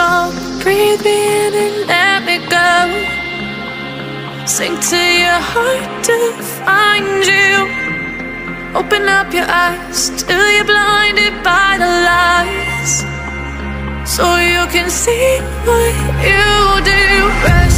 strong. Breathe me in and let me go. Sink to your heart to find you. Open up your eyes till you're blinded by the lies, so you can see what you do. Rest